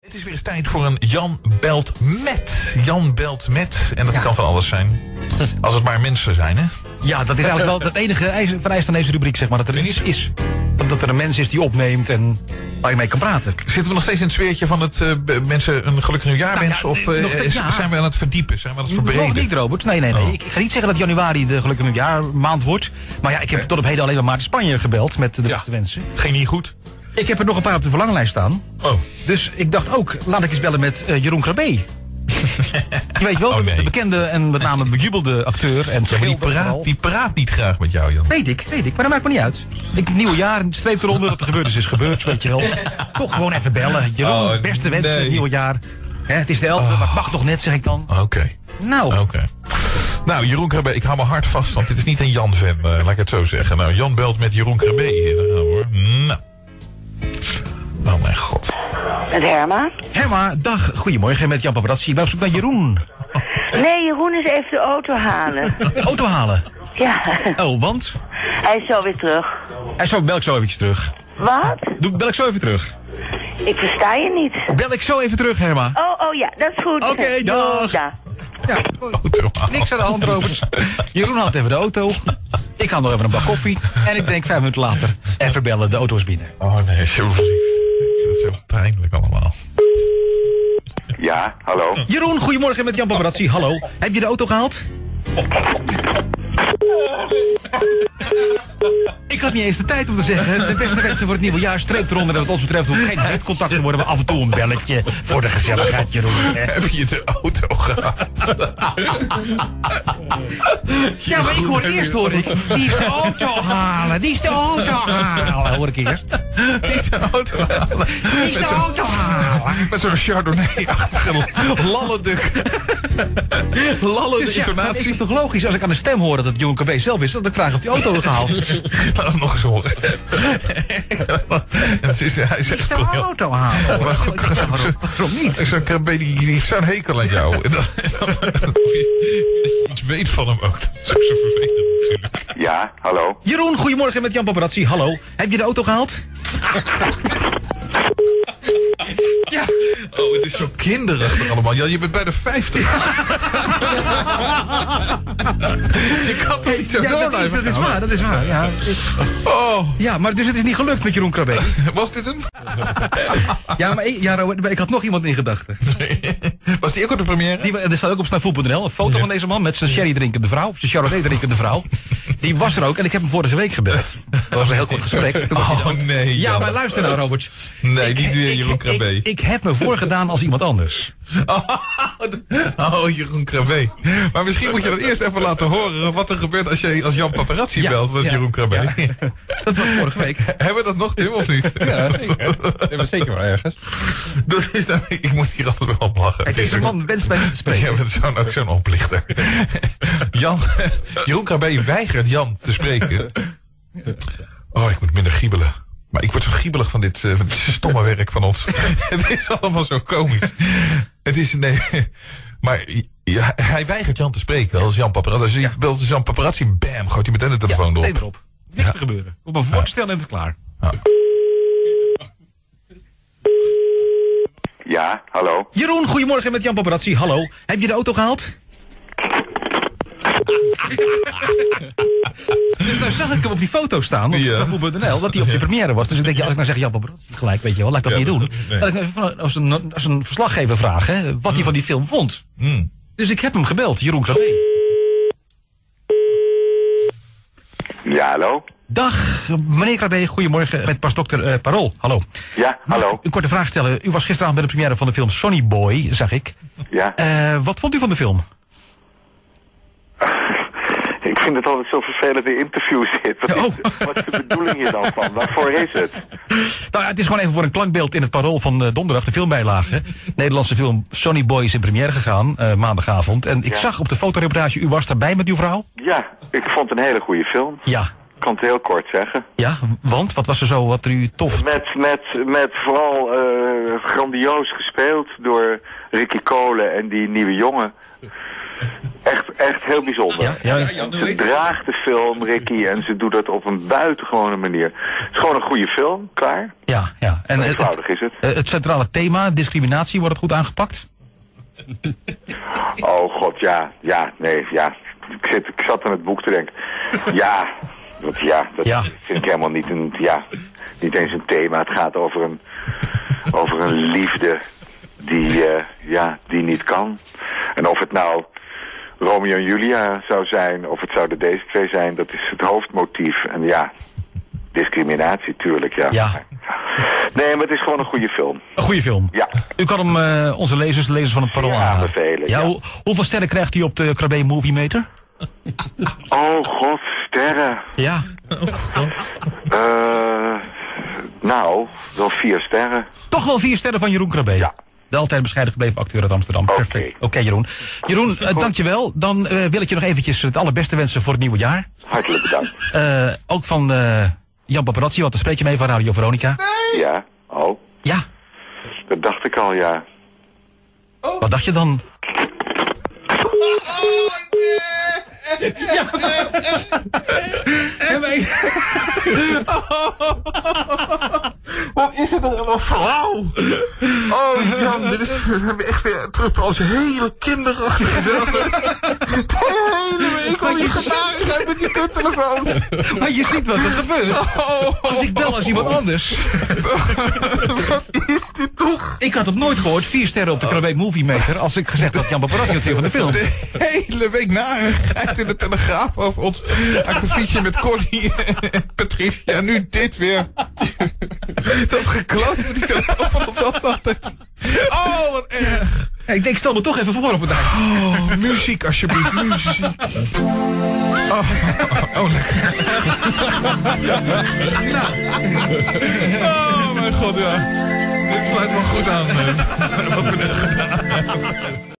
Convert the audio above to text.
Het is weer eens tijd voor een Jan belt met. Jan belt met. En dat kan van alles zijn. Als het maar mensen zijn, hè? Ja, dat is eigenlijk wel het enige vereist aan deze rubriek, zeg maar. Dat er iets is. Dat er een mens is die opneemt en waar je mee kan praten. Zitten we nog steeds in het sfeertje van het mensen een gelukkig nieuwjaar wensen? Of zijn we aan het verdiepen? Zijn we aan het verbreden? Nog niet, Robert. Nee. Oh. Ik ga niet zeggen dat januari de gelukkig nieuwjaar maand wordt. Maar ja, ik heb tot op heden alleen maar Maarten Spanje gebeld met de beste wensen. Ging niet goed? Ik heb er nog een paar op de verlanglijst staan. Oh. Dus ik dacht ook, laat ik eens bellen met Jeroen Krabbe. Je weet wel, de bekende en met name bejubelde acteur. En die praat niet graag met jou, Jan. Weet ik. Maar dat maakt me niet uit. Nieuwe jaar, een streep eronder, wat er gebeurd is gebeurd, weet je wel. Toch gewoon even bellen. Jeroen, beste wensen, nieuwe jaar. Het is de 11e, maar het mag nog net, zeg ik dan. Oké. Nou, Jeroen Krabbe, ik hou me hard vast, want dit is niet een Jan-fan, laat ik het zo zeggen. Nou, Jan belt met Jeroen Krabbe. Daar gaan we, hoor. Nou. Oh mijn god. Met Herma? Herma, dag. Goedemorgen, met Jan Paparazzi. Ik ben op zoek naar Jeroen. Nee, Jeroen is even de auto halen. De auto halen? Ja. Oh, want? Hij is zo weer terug. Bel ik zo eventjes terug. Wat? Bel ik zo even terug. Ik versta je niet. Bel ik zo even terug, Herma. Oh ja, dat is goed. Oké, dag. Ja. Ja, niks aan de hand, Robert. Jeroen haalt even de auto. Ik haal nog even een bak koffie. En ik denk 5 minuten later even bellen, de auto is binnen. Oh nee, zo verliefd. Dat is zo pijnlijk allemaal. Ja, hallo. Jeroen, goedemorgen met Jan Paparazzi. Hallo. Heb je de auto gehaald? Ik had niet eens de tijd om te zeggen. De beste wensen voor het nieuwe jaar. Streep eronder. En wat ons betreft hoeft geen huidcontact te worden. Maar af en toe een belletje voor de gezelligheid, Jeroen. Heb je de auto gehaald? Ja, maar eerst hoor ik. Die is de auto halen. Hoor ik eerst. Die is de auto halen. Met zo'n Chardonnay-achtige lallende Dus ja, dan is intonatie. het toch logisch als ik aan de stem hoor dat het Jeroen Krabbe zelf is, dat ik vraag of die auto gehaald is. Laat hem nog eens horen. Hij zegt De auto halen. Maar goed, Waarom niet? zo'n Krabbe die heeft zo'n hekel aan jou. Of je iets weet van hem ook. Dat is ook zo vervelend natuurlijk. Ja, hallo. Jeroen, goedemorgen met Jan Paparazzi. Hallo. Heb je de auto gehaald? Ja. Oh, het is zo kinderachtig allemaal. Ja, je bent bij de 50. Je kan toch niet zo door blijven gaan? Dat is waar. Ja. Oh, Ja, maar dus het is niet gelukt met Jeroen Krabbe. was dit hem? Ja, maar ik had nog iemand in gedachten. Was die ook op de première? Er staat ook op Snapvoet.nl een foto van deze man met zijn sherry drinkende vrouw. Of zijn Chardonnay drinkende vrouw. Die was er ook en ik heb hem vorige week gebeld. Dat was een heel kort gesprek. Toen was hij Oh dood. nee. Ja, Jan. maar luister nou, Robert. Nee, niet weer Jeroen Krabbe. Ik heb me voorgedaan als iemand anders. Oh, Jeroen Krabbe. Maar misschien moet je dat eerst even laten horen wat er gebeurt als je als Jan Paparazzi belt met Jeroen Krabbe. Ja. Dat was vorige week. Hebben we dat nog, Tim, of niet? Ja, zeker. Dat hebben we zeker wel ergens. Dat is nou, ik moet hier altijd wel op lachen. Deze man wenst mij niet te spreken. Jij bent ook zo'n oplichter. Jeroen Krabbe weigert Jan te spreken. Oh, ik moet minder giebelen. Maar ik word zo giebelig van dit stomme werk van ons. Het is allemaal zo komisch. Het is, nee... Maar ja, hij weigert Jan te spreken als Jan Paparazzi. Als je belt Jan Paparazzi, bam, gooit hij meteen de telefoon Nee, erop. erop. Niks te gebeuren. Op een voorstel en het is klaar. Ja, hallo. Jeroen, goedemorgen met Jan Paparazzi. Hallo. Heb je de auto gehaald? Dus nou zag ik hem op die foto staan, op Snapvoet.nl, dat hij op de première was. Dus ik denk, ja, als ik nou zeg Jan Paparazzi gelijk, weet je wel, laat ik dat niet doen. Nee. Laat ik even als een verslaggever vragen wat hij van die film vond. Dus ik heb hem gebeld, Jeroen Krabbe. Ja, hallo. Dag, meneer Krabbe, goedemorgen. Met pasdokter Parool. Hallo. Ja, Mag ik hallo. een korte vraag stellen? U was gisteravond bij de première van de film Sonny Boy, zag ik. Ja. Wat vond u van de film? Ik vind het altijd zo vervelend in interviews zit. Wat is de bedoeling hier dan van? Waarvoor is het? Nou ja, het is gewoon even voor een klankbeeld in het Parool van donderdag, de filmbijlage. Nederlandse film Sonny Boy is in première gegaan, maandagavond. En ik zag op de fotoreportage, u was daarbij met uw vrouw? Ja, ik vond het een hele goede film. Ja. Ik kan het heel kort zeggen. Ja, want? Wat was er zo, wat er u tof... Met vooral grandioos gespeeld door Ricky Cole en die nieuwe jongen. Echt heel bijzonder. Ja. Ze draagt de film, Ricky, en ze doet dat op een buitengewone manier. Het is gewoon een goede film, klaar. Ja. En Eenvoudig is het. Het centrale thema, discriminatie, wordt het goed aangepakt? Oh god, ja. Ik zat aan het boek te denken. Dat vind ik helemaal niet niet eens een thema. Het gaat over een liefde die niet kan. En of het nou Romeo en Julia zou zijn, of het zouden deze twee zijn, dat is het hoofdmotief. En ja, discriminatie, tuurlijk, ja. Nee, maar het is gewoon een goede film. Een goede film? Ja. U kan hem onze lezers van het Parool aanbevelen. Ja. Hoeveel sterren krijgt hij op de Krabbe Movie Meter? Oh god, sterren. Ja. Nou, wel 4 sterren. Toch wel 4 sterren van Jeroen Krabbe? Ja. De altijd bescheiden gebleven acteur uit Amsterdam. Oké. Perfect. Oké, Jeroen. Jeroen, dankjewel. Dan wil ik je nog eventjes het allerbeste wensen voor het nieuwe jaar. Hartelijk bedankt. Ook van Jan Paparazzi, want dan spreek je mee van Radio Veronica. Ja, Ja. dat dacht ik al, ja. Wat dacht je dan? Wat is het allemaal flauw? Oh Jan, dit is echt weer terug bij onze hele kinderachtige zelf. De hele week al die gevarigheid met die kuttelefoon. Maar je ziet wat er gebeurt. Als ik bel als iemand anders. Wat is dit toch? Ik had het nooit gehoord, 4 sterren op de Krabbe Movie Meter, als ik gezegd had Jan Paparazzi het weer van de film. De hele week narigheid in de Telegraaf over ons akkefietje met Connie en Patricia. Nu dit weer. Dat gekloot met die telefoon van ons altijd. Oh, wat erg. Ja, ik denk, stel me toch even voor op het eind. Oh, muziek alsjeblieft, muziek. Oh, lekker. Oh, mijn god, ja. Dit sluit wel goed aan wat we net gedaan hebben.